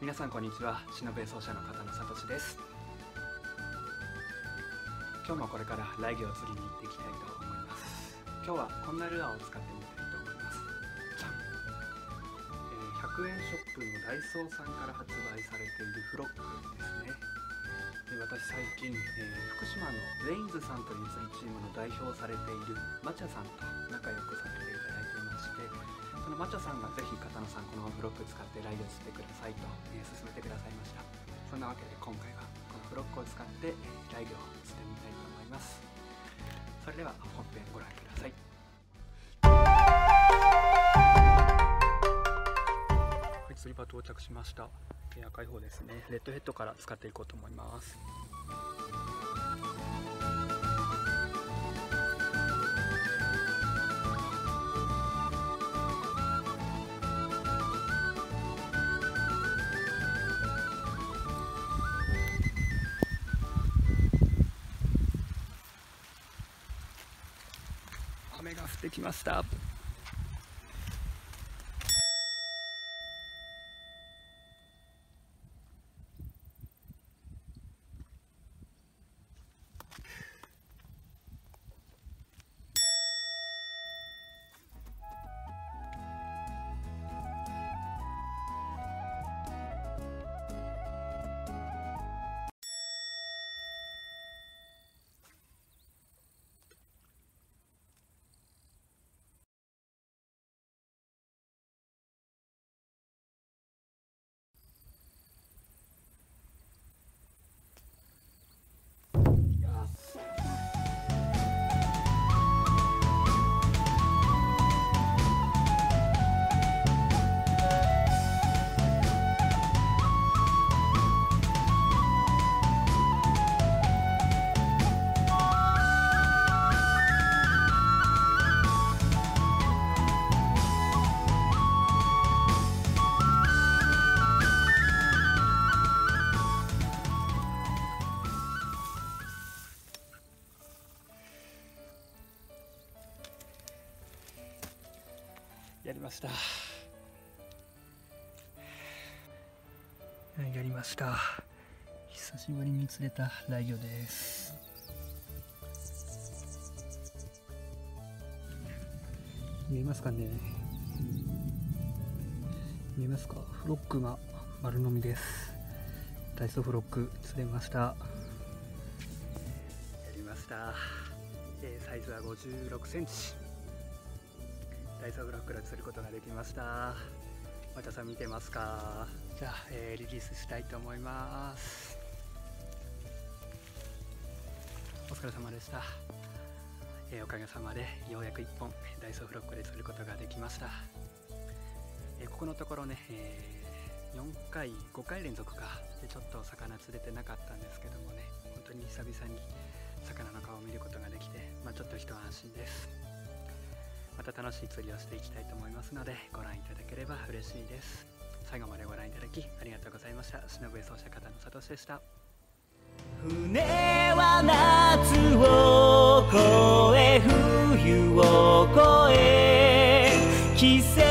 皆さんこんにちは。忍べ奏者の片野聡です。今日もこれからライギョを釣りに行っていきたいと思います。今日はこんなルアーを使ってみたいと思います。じゃん、100円ショップのダイソーさんから発売されているフロックですね。私最近、福島のレインズさんという釣りチームの代表をされているマチャさんと仲良くさせていただいていまして、そのマチャさんがぜひ片野さんこのフロック使ってライギョ釣ってくださいと、勧めてくださいました。そんなわけで今回はこのフロックを使って、ライギョを釣ってみたいと思います。それでは本編ご覧ください。はい、釣り場到着しました。赤い方ですね、レッドヘッドから使っていこうと思います。雨が降ってきました。やりました。やりました。久しぶりに釣れたライギョです。見えますかね。見えますか。フロックが丸飲みです。ダイソーフロック釣れました。やりました。サイズは56センチ。ダイソーフロックで釣ることができました。またさん見てますか。じゃあ、リリースしたいと思います。お疲れ様でした。おかげさまでようやく1本ダイソーフロックで釣ることができました。ここのところね、4回5回連続かでちょっと魚釣れてなかったんですけどもね、本当に久々に魚の顔を見ることができて、ちょっと一安心です。また楽しい釣りをしていきたいと思いますので、ご覧いただければ嬉しいです。最後までご覧いただきありがとうございました。忍べ奏者片野聡でした。 船は夏を越え冬を越え季節